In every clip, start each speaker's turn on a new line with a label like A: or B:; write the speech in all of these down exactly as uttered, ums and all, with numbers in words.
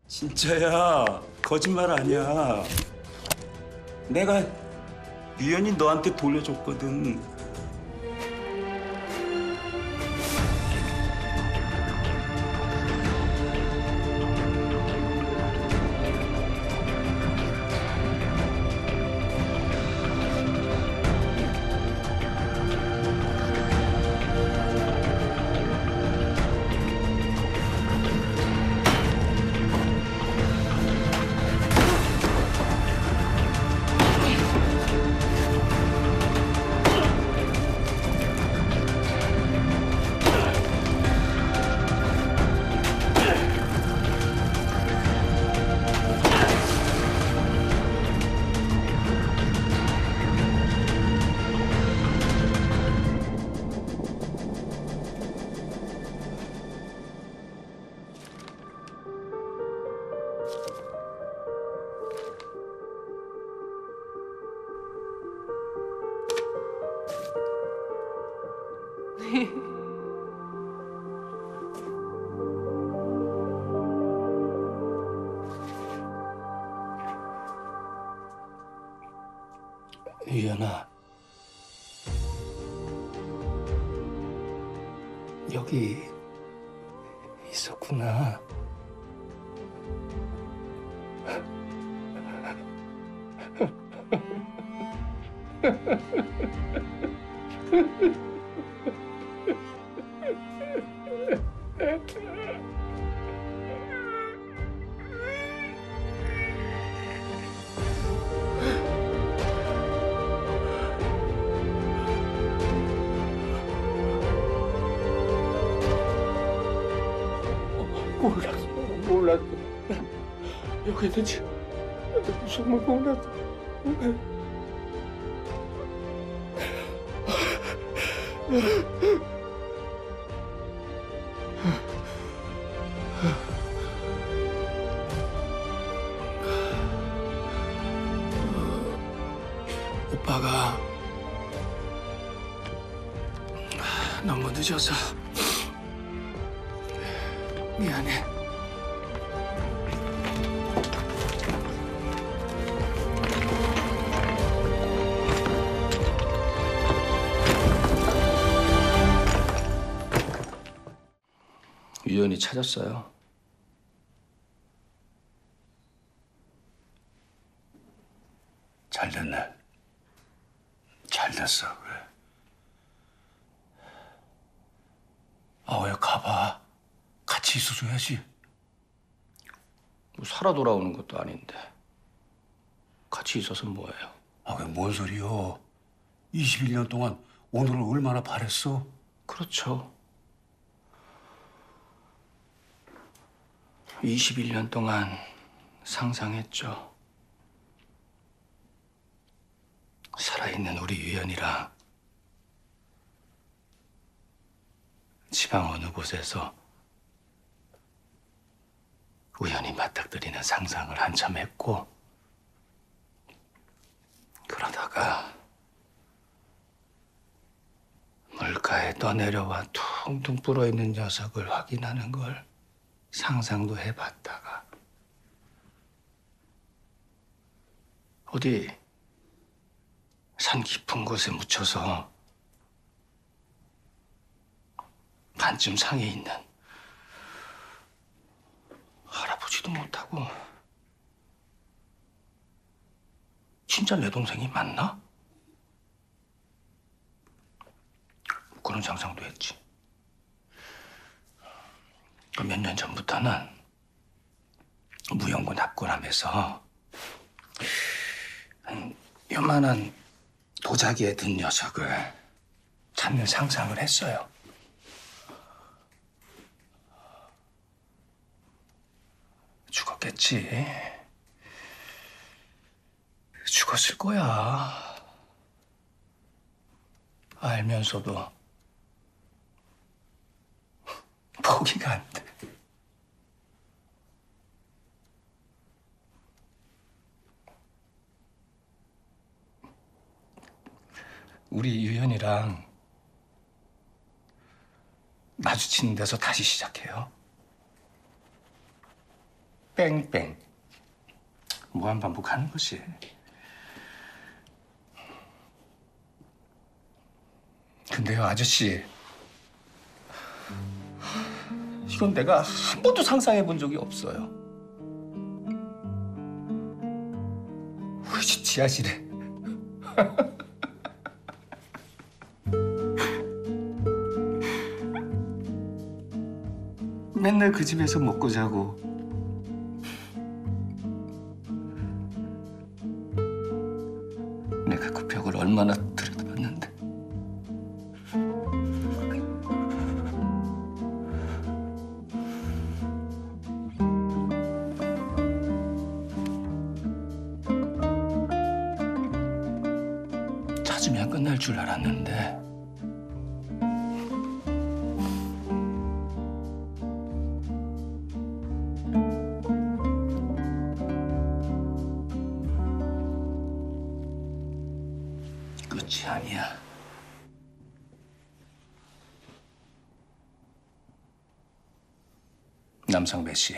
A: 진짜야. 거짓말 아니야. 내가 유연히 너한테 돌려줬거든. 유연아, 여기 있었구나. 몰랐어, 몰랐어. 여기 있는지 정말 몰랐어. 오빠가 너무 늦어서 미안해. 유연이 찾았어요. 잘 됐네. 잘 됐어, 그래. 아, 왜 가봐. 같이 있어줘야지. 뭐 살아 돌아오는 것도 아닌데 같이 있어서 뭐예요? 아, 왜 뭔 소리요? 이십일 년 동안 오늘을 얼마나 바랬어? 그렇죠. 이십일 년 동안 상상했죠. 살아있는 우리 유연이랑 지방 어느 곳에서 우연히 맞닥뜨리는 상상을 한참 했고, 그러다가 물가에 떠내려와 퉁퉁 불어있는 녀석을 확인하는 걸 상상도 해봤다가 어디 산 깊은 곳에 묻혀서 반쯤 상해 있는 할아버지도 못하고 진짜 내 동생이 맞나? 그런 상상도 했지. 몇 년 전부터는 무용고 납골함에서 한 요만한 도자기에 든 녀석을 찾는 상상을 했어요. 죽었겠지. 죽었을 거야. 알면서도 포기가 안 돼. 우리 유연이랑 마주치는 데서 다시 시작해요. 뺑뺑 무한 반복하는 것이. 근데요, 아저씨, 이건 내가 한 번도 상상해 본 적이 없어요. 우리 집 지하실에 맨날 그 집에서 먹고 자고 내가 그 벽을 얼마나 들여다봤는데. 찾으면 끝날 줄 알았는데 끝이 아니야. 남상배 씨,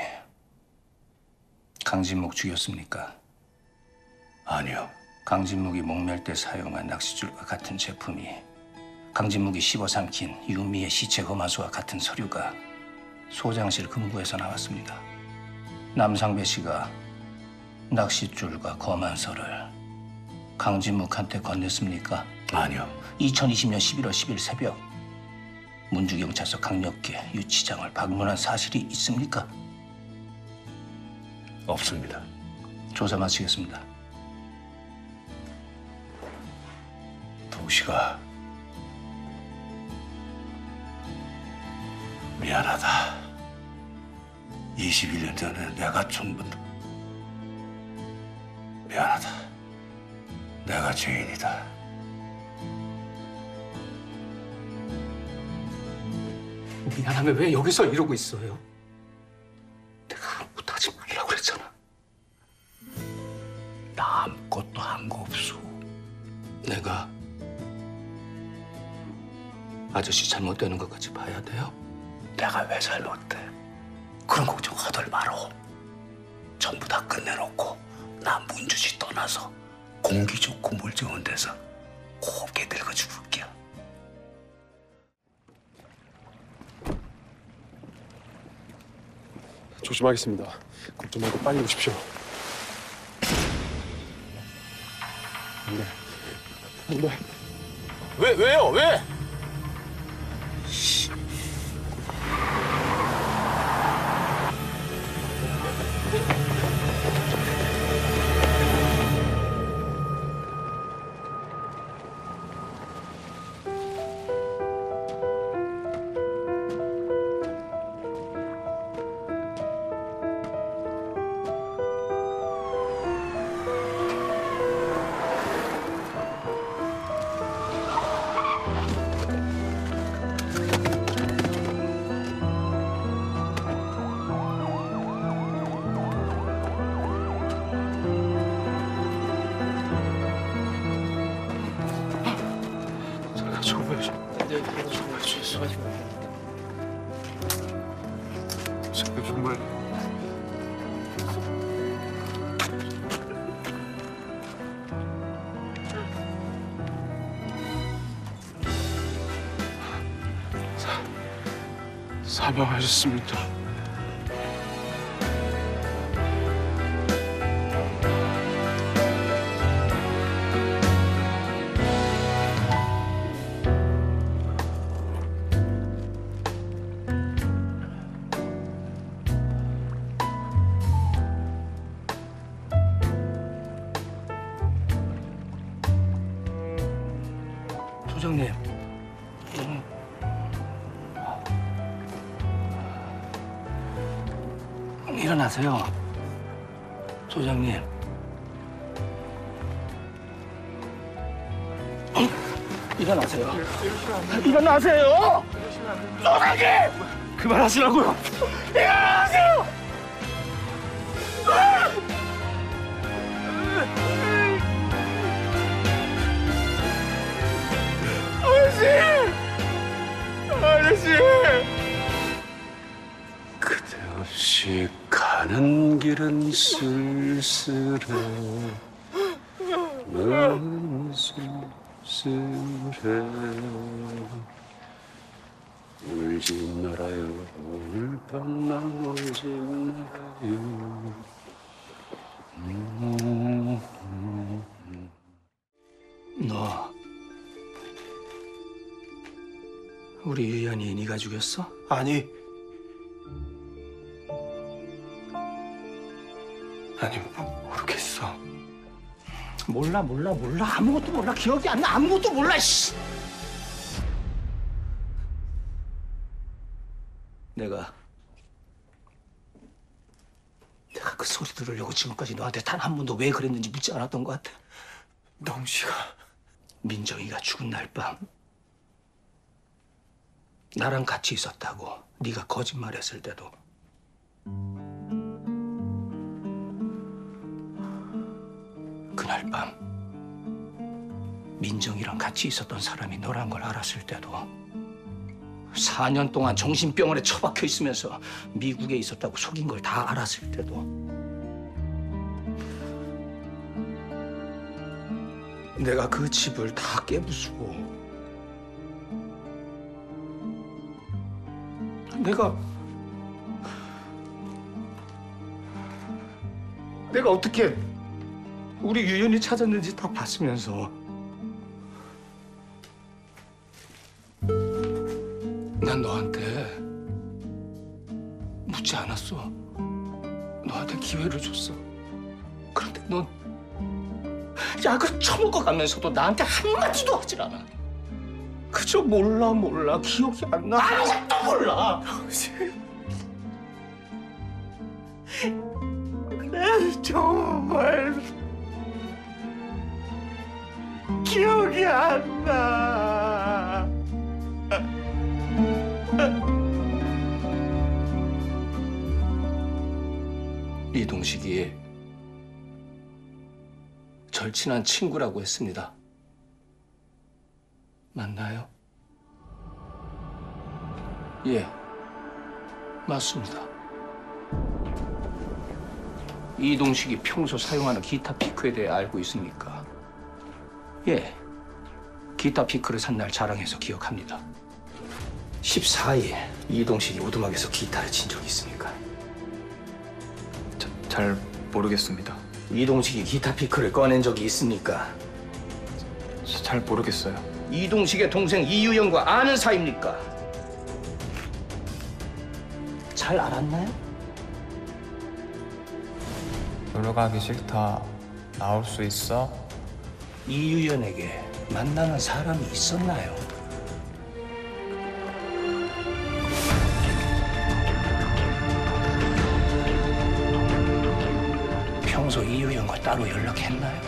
A: 강진목 죽였습니까?
B: 아니요.
A: 강진목이 목멸 때 사용한 낚싯줄과 같은 제품이, 강진목이 씹어삼킨 유미의 시체 검화수와 같은 서류가 소장실 금고에서 나왔습니다. 남상배 씨가 낚싯줄과 검안서를 강진묵한테 건넸습니까?
B: 아니요.
A: 이천이십 년 십일월 십일 새벽 문주경찰서 강력계 유치장을 방문한 사실이 있습니까?
B: 없습니다.
A: 조사 마치겠습니다.
B: 동식아, 미안하다. 이십일 년 전에 내가 전부 미안하다. 내가 죄인이다.
A: 미안하면 왜 여기서 이러고 있어요? 내가 아무것도 하지 말라고 그랬잖아.
B: 나 아무것도 한 거 없어.
A: 내가 아저씨 잘못되는 것까지 봐야 돼요?
B: 내가 왜 잘못돼? 그런 걱정 하들 말어. 전부 다 끝내놓고 나 문주시 떠나서 공기 좋고 물 좋은 데서 곱게 늙어 죽을게요.
C: 조심하겠습니다. 걱정 말고 빨리 오십시오. 안 돼. 안 돼.
D: 왜, 왜요? 왜?
C: 제가 정말 사, 사망하셨습니다.
A: 소장님, 음. 일어나세요. 소장님. 일어나세요. 일어나세요! 소장님! 그만하시라고요! 일어나세요!
B: 그대 없이 가는 길은 난 쓸쓸해 난 쓸쓸해 울지 말아요 울밤 난 울지 말아요 음, 음, 음.
A: 너 우리 유연이 네가 죽였어?
C: 아니. 아니, 모- 모르겠어.
A: 몰라 몰라 몰라 아무것도 몰라 기억이 안 나 아무것도 몰라 씨. 내가 내가 그 소리 들으려고 지금까지 너한테 단 한 번도 왜 그랬는지 묻지 않았던 것 같아.
C: 너웅 씨가
A: 민정이가 죽은 날 밤 나랑 같이 있었다고 네가 거짓말했을 때도 그날 밤 민정이랑 같이 있었던 사람이 너란 걸 알았을 때도 사 년 동안 정신병원에 처박혀 있으면서 미국에 있었다고 속인 걸 다 알았을 때도 내가 그 집을 다 깨부수고 내가 내가 어떻게 우리 유연이 찾았는지 다 봤으면서 난 너한테 묻지 않았어. 너한테 기회를 줬어. 그런데 넌 약을 처먹어 가면서도 나한테 한마디도 하질 않아. 그저 몰라 몰라 기억이 안 나. 아무것도 몰라. 난 정말 기억이 안 나. 이동식이 절친한 친구라고 했습니다. 맞나요? 예, 맞습니다. 이동식이 평소 사용하는 기타 피크에 대해 알고 있습니까? 예, 기타 피크를 산 날 자랑해서 기억합니다. 십사 일 이동식이 오두막에서 기타를 친 적이 있습니까?
E: 자, 잘 모르겠습니다.
A: 이동식이 기타 피크를 꺼낸 적이 있습니까?
E: 자, 잘 모르겠어요.
A: 이동식의 동생 이유영과 아는 사이입니까? 잘 알았나요?
E: 놀러 가기 싫다. 나올 수 있어?
A: 이유연에게 만나는 사람이 있었나요? 평소 이유연과 따로 연락했나요?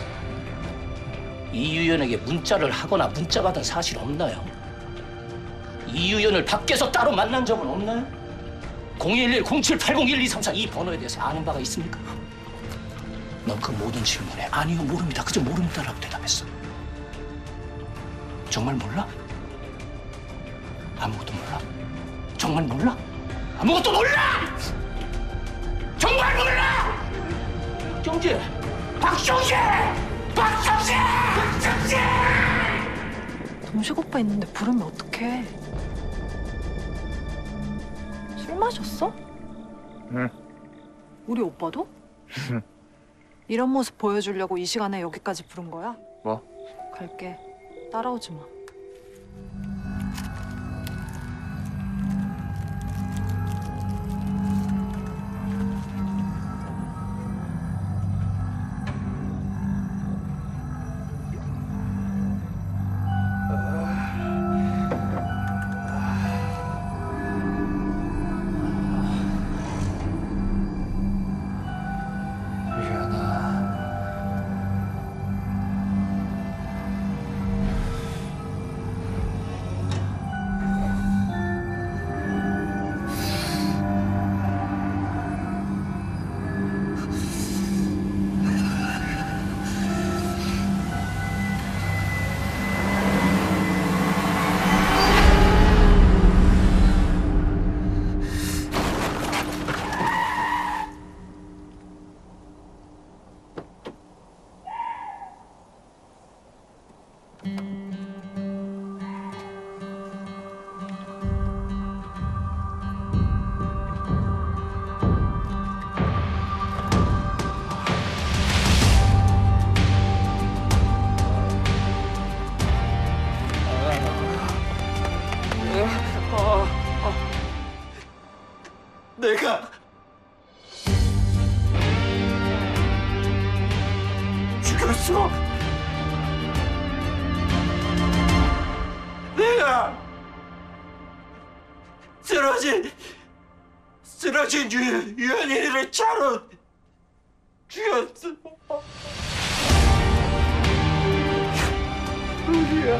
A: 이유연에게 문자를 하거나 문자 받은 사실 없나요? 이유연을 밖에서 따로 만난 적은 없나요? 공일일 공칠팔공 일이삼사 이 번호에 대해서 아는 바가 있습니까? 넌 그 모든 질문에 아니요 모릅니다 그저 모릅니다라고 대답했어. 정말 몰라? 아무것도 몰라? 정말 몰라? 아무것도 몰라! 정말 몰라! 정지! 박정지! 박정지! 박정지!
F: 동식 오빠 있는데 부르면 어떡해? 술 마셨어?
E: 응.
F: 우리 오빠도? 이런 모습 보여주려고 이 시간에 여기까지 부른 거야?
E: 뭐?
F: 갈게. 따라오지 마.
A: 유연아.
C: 없어. 내가 쓰러진 쓰러진 유, 유연이를 차로 죽였어. 우리야.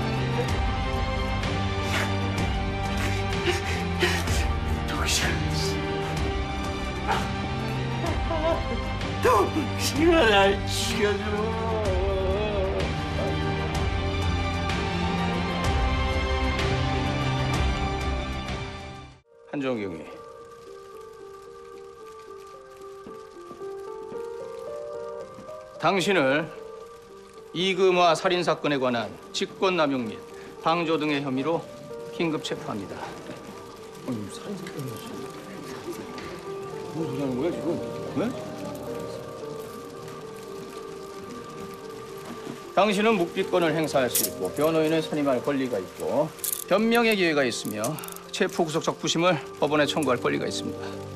C: 동시가 날 죽여줘.
A: 한정경이 당신을 이금화 살인 사건에 관한 직권남용 및 방조 등의 혐의로 긴급 체포합니다. 아니, 살인 사건이었어. 무슨 소리 하는 거야 지금? 왜? 당신은 묵비권을 행사할 수 있고 변호인을 선임할 권리가 있고 변명의 기회가 있으며 체포 구속적 부심을 법원에 청구할 권리가 있습니다.